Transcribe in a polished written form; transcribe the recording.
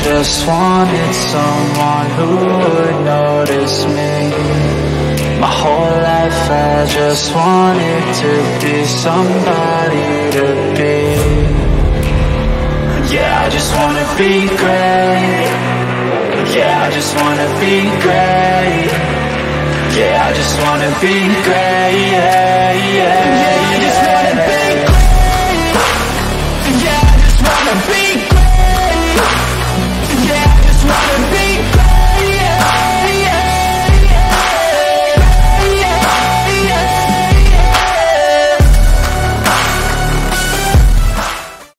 just wanted someone who would notice me. My whole life I just wanted to be somebody to be. Yeah, I just wanna be great. Yeah, I just wanna be great. Yeah, I just wanna be great. Yeah, yeah.